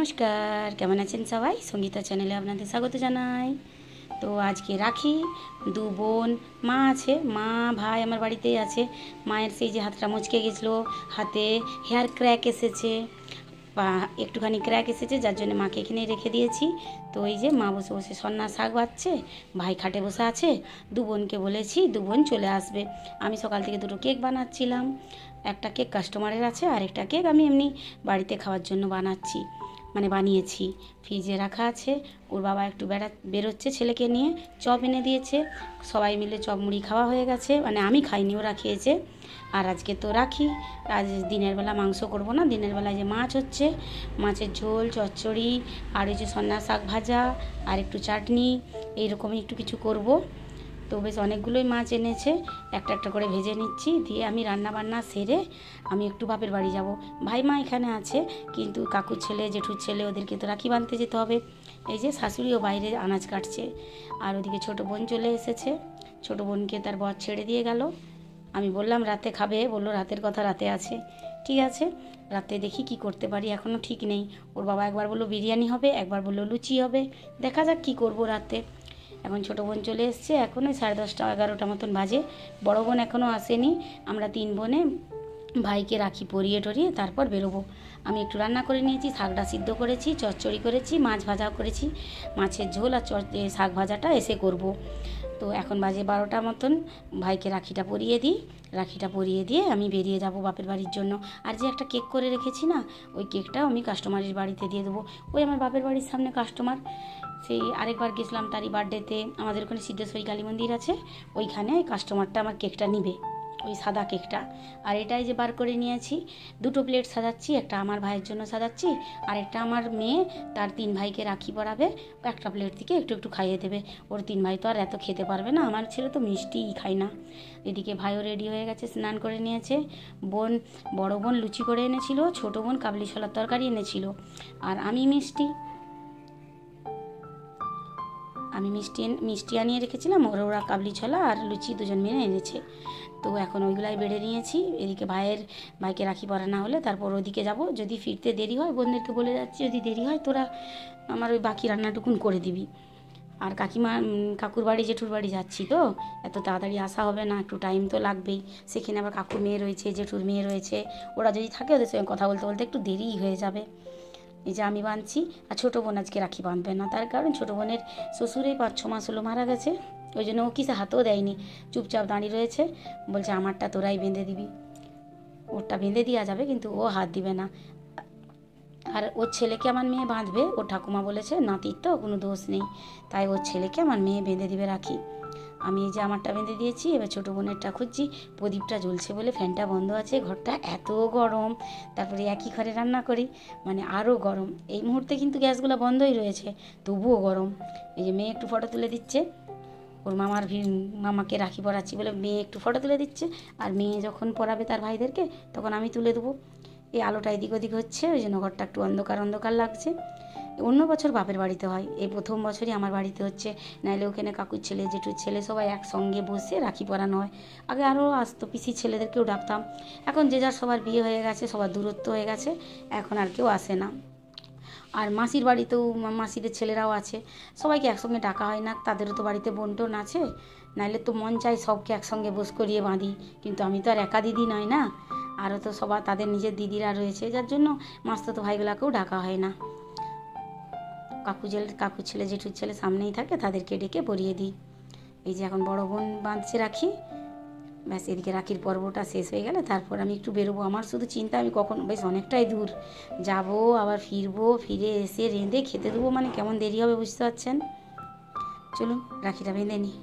नमस्कार केमन आছেন সবাই संगीता चैनेले आपनादेर स्वागत जानाई। तो आज के राखी दो बोन मा आछे मा भाई आमार बाड़ीतेई आछे। मायेर सेई जे हातटा मुचके गेछिलो हाथे हेयार क्रैक एसेछे एकटुखानी क्रैक एसेछे जार जोन्नो माके एखानेई रेखे दिएछि। तो एई जे मा बसे बसे सन्ना शाक बाच्छे भाई खाटे बसे आछे दु बोनके बोलेछि दु बोन चले आसबे। आमी सकाल थेके दुटो केक बानाচ্ছিলাম একটা কেক কাস্টমারের আছে আর একটা কেক আমি এমনি বাড়িতে খাওয়ার জন্য বানাচ্ছি মানে বানিয়েছি ফ্রিজে রাখা আছে। ওর বাবা একটু বেরোচ্ছে ছেলেকে নিয়ে চপ এনে দিয়েছে সবাই মিলে চপ মুড়ি খাওয়া হয়ে গেছে মানে আমি খাইনি ওরা খেয়েছে। আর আজকে তো রাখি আজ দিনের বেলা মাংস করব না দিনের বেলায় যে মাছ হচ্ছে মাছের ঝোল চচ্চড়ি আর এই যে সন্না শাক ভাজা আর একটু চাটনি এইরকমই একটু কিছু করব। তো বেশ অনেকগুলোই মাছ এনেছে একটা একটা করে ভেজে নিচ্ছি দিয়ে আমি রান্না বান্না সেরে আমি একটু বাপের বাড়ি যাব। ভাই মা এখানে আছে কিন্তু কাকুর ছেলে জেঠুর ছেলে ওদেরকে তো রাখি বাঁধতে যেতে হবে। এই যে শাশুড়িও বাইরে আনাজ কাটছে আর ওদিকে ছোটো বোন চলে এসেছে ছোটো বোনকে তার বর ছেড়ে দিয়ে গেল। আমি বললাম রাতে খাবে বললো রাতের কথা রাতে আছে ঠিক আছে রাতে দেখি কি করতে পারি এখনও ঠিক নেই। ওর বাবা একবার বললো বিরিয়ানি হবে একবার বললো লুচি হবে দেখা যাক কী করবো রাতে। এখন ছোটো বোন চলে এসছে এখনও 10:30 11টা মতন বাজে বড় বোন এখনও আসেনি। আমরা তিন বোনে ভাইকে রাখি পরিয়ে টরিয়ে তারপর বেরোবো। আমি একটু রান্না করে নিয়েছি শাকটা সিদ্ধ করেছি চচ্চড়ি করেছি মাছ ভাজা করেছি মাছের ঝোল আর শাক ভাজাটা এসে করব। তো এখন বাজে 12টা মতন ভাইকে রাখিটা পরিয়ে দিই রাখিটা পরিয়ে দিয়ে আমি বেরিয়ে যাব বাপের বাড়ির জন্য। আর যে একটা কেক করে রেখেছি না ওই কেকটাও আমি কাস্টমারের বাড়িতে দিয়ে দেবো। ওই আমার বাপের বাড়ির সামনে কাস্টমার সেই আরেকবার গেছিলাম তারই বার্থডেতে আমাদের ওখানে সিদ্ধেশ্বরী কালী মন্দির আছে ওইখানে কাস্টমারটা আমার কেকটা নিবে ওই সাদা কেকটা। আর এটাই যে বার করে নিয়েছি দুটো প্লেট সাজাচ্ছি একটা আমার ভাইয়ের জন্য সাজাচ্ছি আর একটা আমার মেয়ে তার 3 ভাইকে রাখি পরাবে একটা প্লেট থেকে একটু একটু খাইয়ে দেবে। ওর 3 ভাই তো আর এত খেতে পারবে না আমার ছেলে তো মিষ্টিই খায় না। এদিকে ভাইও রেডি হয়ে গেছে স্নান করে নিয়েছে বোন বড় বোন লুচি করে এনেছিল ছোটো বোন কাবলি ছোলার তরকারি এনেছিল আর আমি মিষ্টি আনিয়ে রেখেছিলাম ওরা কাবলি ছোলা আর লুচি দুজন মিলে এনেছে। তো এখন ওইগুলাই বেড়ে নিয়েছি এদিকে ভাইকে রাখি পরা না হলে তারপর ওদিকে যাব যদি ফিরতে দেরি হয় বোনদেরকে বলে যাচ্ছি যদি দেরি হয় তোরা আমার ওই বাকি রান্নাটুকুন করে দিবি। আর কাকুর বাড়ি জেঠুর বাড়ি যাচ্ছি তো এত তাড়াতাড়ি আসা হবে না একটু টাইম তো লাগবেই। সেখানে আবার কাকুর মেয়ে রয়েছে জেঠুর মেয়ে রয়েছে ওরা যদি থাকে ওদের সঙ্গে কথা বলতে বলতে একটু দেরিই হয়ে যাবে। এই যে আমি বাঁধছি আর ছোটো বোন আজকে রাখি বাঁধবে না তার কারণ ছোটো বোনের শ্বশুরেই 5-6 মাস হলো মারা গেছে ওই জন্য ও কিসে হাতও দেয়নি চুপচাপ দাঁড়িয়ে রয়েছে বলছে আমারটা তোরাই বেঁধে দিবি ওরটা বেঁধে দেওয়া যাবে কিন্তু ও হাত দিবে না। আর ওর ছেলেকে আমার মেয়ে বাঁধবে ওর ঠাকুমা বলেছে নাতির তো কোনো দোষ নেই তাই ওর ছেলেকে আমার মেয়ে বেঁধে দিবে রাখি। আমি এই যে আমারটা বেঁধে দিয়েছি এবার ছোটো বোনেরটা খুঁজছি প্রদীপটা জ্বলছে বলে ফ্যানটা বন্ধ আছে ঘরটা এত গরম তারপরে একই ঘরে রান্না করি মানে আরও গরম। এই মুহূর্তে কিন্তু গ্যাসগুলো বন্ধই রয়েছে তবুও গরম। এই যে মেয়ে একটু ফটো তুলে দিচ্ছে ওর মামাকে রাখি পরাচ্ছি বলে মেয়ে একটু ফটো তুলে দিচ্ছে আর মেয়ে যখন পরাবে তার ভাইদেরকে তখন আমি তুলে দেবো। এই আলোটা এদিক ওদিক হচ্ছে ওই জন্য ঘরটা একটু অন্ধকার অন্ধকার লাগছে। অন্য বছর বাপের বাড়িতে হয় এই প্রথম বছরই আমার বাড়িতে হচ্ছে নাইলে ওখানে কাকুর ছেলে জেঠুর ছেলে সবাই একসঙ্গে বসে রাখি পরানো হয়। আগে আরও আসতো পিসির ছেলেদেরকেও ডাকতাম এখন যে যার সবার বিয়ে হয়ে গেছে সবার দূরত্ব হয়ে গেছে এখন আর কেউ আসে না। আর মাসির বাড়িতেও মাসিদের ছেলেরাও আছে সবাইকে একসঙ্গে ডাকা হয় না তাদেরও তো বাড়িতে বোন টোন আছে নাইলে তো মন চাই সবকে একসঙ্গে বস করিয়ে বাঁধি কিন্তু আমি তো আর একা দিদি নয় না আরও তো সবার তাদের নিজের দিদিরা রয়েছে যার জন্য মাস্তুতো ভাইগুলাকেও ডাকা হয় না। কাকুর ছেলে জেঠুর ছেলে সামনেই থাকে তাদেরকে ডেকে পরিয়ে দিই। এই যে এখন বড় বোন বাঁধছে রাখি ব্যাস এদিকে রাখির পর্বটা শেষ হয়ে গেলে তারপর আমি একটু বেরোবো। আমার শুধু চিন্তা আমি কখন বেশ অনেকটাই দূর যাব আবার ফিরবো ফিরে এসে রেঁধে খেতে দেবো মানে কেমন দেরি হবে বুঝতে পারছেন। চলুন রাখিটা বেঁধে নিই।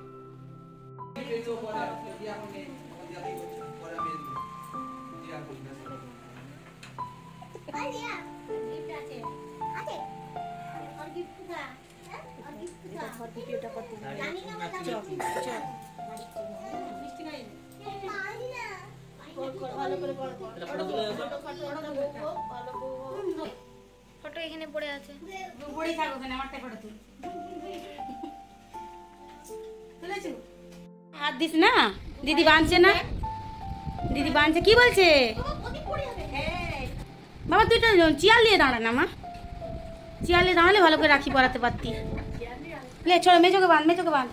ফটো এখানে পড়ে আছে হাত দিস না দিদি বাঁধছে না দিদি বাঁধছে কি বলছে বাবা তুই তো চেয়ার নিয়ে দাঁড়া না মা চেয়ারে দাঁড়ালে ভালো করে রাখি পরাতে পারতি। লে চলো মেজোকে বাঁধ, মেজোকে বাঁধ।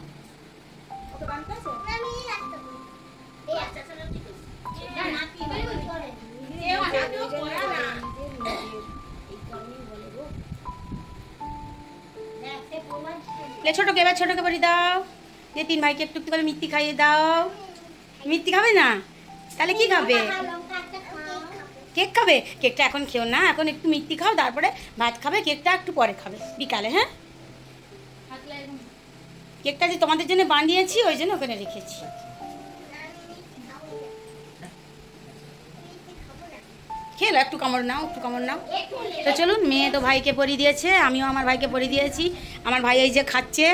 ছোটকে এবার ছোটকে বাড়ি দাও, যে 3 ভাইকে একটু একটু করে মিষ্টি খাইয়ে দাও। মিষ্টি খাবে না? তাহলে কি খাবে? কেক খাবে? কেকটা এখন খেও না, এখন একটু মিষ্টি খাও, তারপরে ভাত খাবে। কেকটা একটু পরে খাবে বিকালে। হ্যাঁ, কেকটা যে তোমাদের জন্য বানিয়েছি ওই জন্য ওখানে রেখেছি। খেলো, একটু কামড় নাও, একটু কামড় নাও। তো চলুন, মেয়ে তো ভাইকে পরিয়ে দিয়েছে, আমিও আমার ভাইকে পরিয়ে দিয়েছি। আমার ভাই এই যে খাচ্ছে।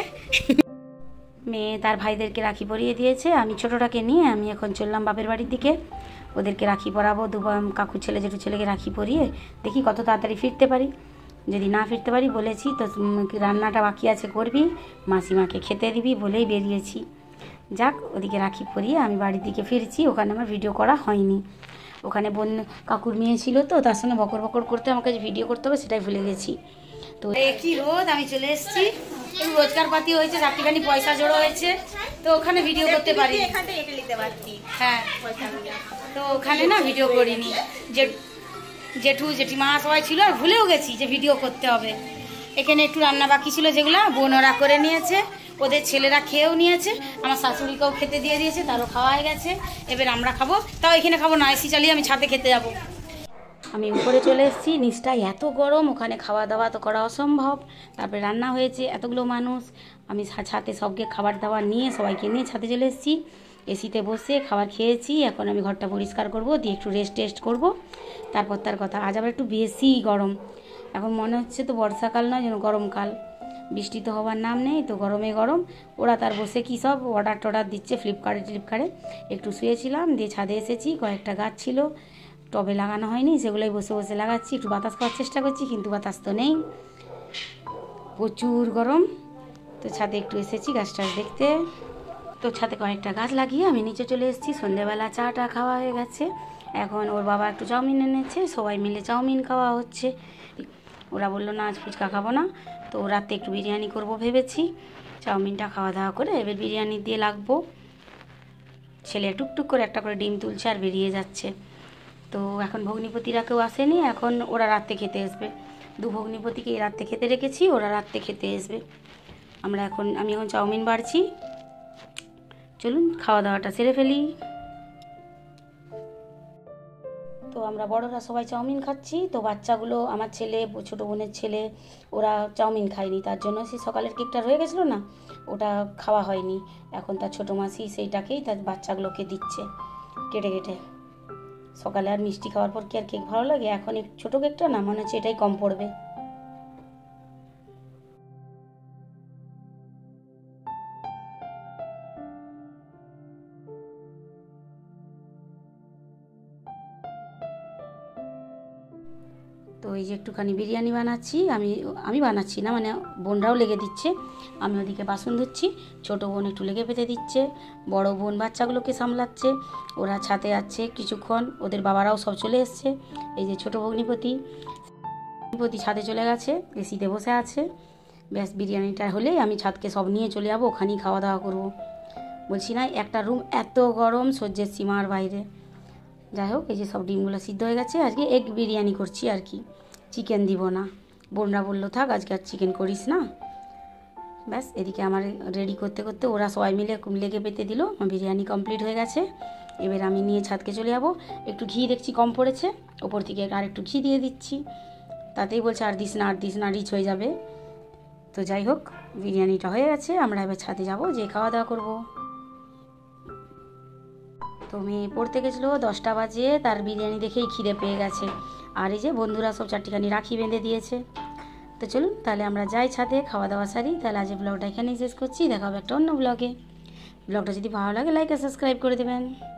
মেয়ে তার ভাইদেরকে রাখি পরিয়ে দিয়েছে। আমি ছোটোটাকে নিয়ে আমি এখন চললাম বাপের বাড়ির দিকে। ওদেরকে রাখি পরাবো, কাকুর ছেলে জেঠু ছেলেকে রাখি পরিয়ে দেখি কত তাড়াতাড়ি ফিরতে পারি। যদি না ফিরতে পারি, বলেছি তো রান্নাটা বাকি আছে করবি, মাসিমাকে খেতে দিবি বলেই বেরিয়েছি। যাক, ওদিকে রাখি পরিয়ে আমি বাড়ির দিকে ফিরছি। ওখানে আমার ভিডিও করা হয়নি। ওখানে বোন কাকুর মেয়ে ছিল, তো তার সঙ্গে বকর বকর করতে আমাকে যে ভিডিও করতে হবে সেটাই ভুলে গেছি। তো কি রোদ, আমি চলে এসেছি। একটু রোজগার পাতি হয়েছে, চারটিখানি পয়সা জড়ো হয়েছে, তো ওখানে ভিডিও করতে পারি। হ্যাঁ, তো ওখানে না ভিডিও করিনি। জেঠু জেঠিমা সবাই ছিল, আর ভুলেও গেছি যে ভিডিও করতে হবে। এখানে একটু রান্না বাকি ছিল, যেগুলো বোনরা করে নিয়েছে, ওদের ছেলেরা খেয়েও নিয়েছে, আমার শাশুড়িকেও খেতে দিয়ে দিয়েছে, তারও খাওয়া হয়ে গেছে। এবার আমরা খাবো, তাও এখানে খাবো না, এসি চালিয়ে আমি ছাদে খেতে যাব। আমি উপরে চলে এসেছি, নিচটা এত গরম, ওখানে খাওয়া দাওয়া তো করা অসম্ভব। তারপরে রান্না হয়েছে, এতগুলো মানুষ, আমি ছাদে সবকে খাবার দাবার নিয়ে সবাইকে নিয়ে ছাদে চলে এসেছি। এসিতে বসে খাবার খেয়েছি। এখন আমি ঘরটা পরিষ্কার করব, দিয়ে একটু রেস্ট করব, তারপর তার কথা। আজ আবার একটু বেশি গরম, এখন মনে হচ্ছে তো বর্ষাকাল নয়, যেন গরমকাল। বৃষ্টি তো হওয়ার নাম নেই, তো গরমে গরম। ওরা তার বসে কী সব অর্ডার দিচ্ছে ফ্লিপকার্টে। একটু শুয়েছিলাম, দিয়ে ছাদে এসেছি। কয়েকটা গাছ ছিল, টবে লাগানো হয়নি, সেগুলোই বসে বসে লাগাচ্ছি। একটু বাতাস খাওয়ার চেষ্টা করছি, কিন্তু বাতাস তো নেই, প্রচুর গরম। তো ছাদে একটু এসেছি গাছ টাছ দেখতে। তো ছাদে কয়েকটা গাছ লাগিয়ে আমি নিচে চলে এসেছি। সন্ধ্যেবেলা চাটা খাওয়া হয়ে গেছে। এখন ওর বাবা একটু চাউমিন এনেছে, সবাই মিলে চাউমিন খাওয়া হচ্ছে। ওরা বললো না আজ ফুচকা খাবো না, তো রাতে একটু বিরিয়ানি করব ভেবেছি। চাউমিনটা খাওয়া দাওয়া করে এবার বিরিয়ানি দিয়ে লাগবো। ছেলে টুকটুক করে একটা করে ডিম তুলছে আর বেরিয়ে যাচ্ছে। তো এখন ভগ্নিপতিরা কেউ আসেনি, এখন ওরা রাত্রে খেতে আসবে। 2 ভগ্নিপতিকে রাত্রে খেতে রেখেছি, ওরা রাত্রে খেতে আসবে। আমি এখন চাউমিন বাড়ছি। চলুন খাওয়া দাওয়াটা সেরে ফেলি। তো আমরা বড়রা সবাই চাউমিন খাচ্ছি। তো বাচ্চাগুলো, আমার ছেলে, ছোটো বোনের ছেলে, ওরা চাউমিন খায়নি, তার জন্য সেই সকালের কেকটা রয়ে গেছিলো না, ওটা খাওয়া হয়নি। এখন তার ছোটো মাসি সেইটাকেই তার বাচ্চাগুলোকে দিচ্ছে কেটে কেটে। সকালে আর মিষ্টি খাওয়ার পর কি আর কেক ভালো লাগে? এখন এই ছোটো কেকটা না, মনে হচ্ছে এটাই কম পড়বে। তো এই যে একটুখানি বিরিয়ানি বানাচ্ছি, আমি বানাচ্ছি না, মানে বোনরাও লেগে দিচ্ছে। আমি ওদিকে বাসন ধুচ্ছি, ছোটো বোন একটু লেগে পেতে দিচ্ছে, বড় বোন বাচ্চাগুলোকে সামলাচ্ছে। ওরা ছাদে আছে কিছুক্ষণ, ওদের বাবারাও সব চলে এসছে। এই যে ছোটো ভগ্নিপতি ছাদে চলে গেছে, এসিতে বসে আছে। ব্যাস, বিরিয়ানিটা হলেই আমি ছাদকে সব নিয়ে চলে যাবো, ওখানেই খাওয়া দাওয়া করবো। বলছি না, একটা রুম এত গরম, সহ্যের সীমার বাইরে। যাই হোক, এই যে সব ডিমগুলো সিদ্ধ হয়ে গেছে। আজকে এগ বিরিয়ানি করছি আর কি, চিকেন দিব না। বোনরা বললো থাক, আজকে আর চিকেন করিস না। ব্যাস, এদিকে আমার রেডি করতে করতে ওরা সবাই মিলে লেগে পেতে দিল। বিরিয়ানি কমপ্লিট হয়ে গেছে। এবার আমি নিয়ে ছাদকে চলে যাবো। একটু ঘি দেখছি কম পড়েছে, ওপর থেকে আর একটু ঘি দিয়ে দিচ্ছি। তাতেই বলছে আর দিস না, রিচ হয়ে যাবে। তো যাই হোক, বিরিয়ানিটা হয়ে গেছে। আমরা এবার ছাদে যাবো, যে খাওয়া দাওয়া করবো। তো মেয়ে পড়তে গেছিলো, 10টা বাজে, তার বিরিয়ানি দেখেই খিদে পেয়ে গেছে। আর এই যে বন্ধুরা সব চারটিখানি রাখি বেঁধে দিয়েছে। তো চলুন তাহলে আমরা যাই ছাদে, খাওয়া দাওয়া সারি। তাহলে আজ ব্লগটা এখানেই শেষ করছি, দেখা হবে একটা অন্য ব্লগে। ব্লগটা যদি ভালো লাগে লাইক আর সাবস্ক্রাইব করে দেবেন।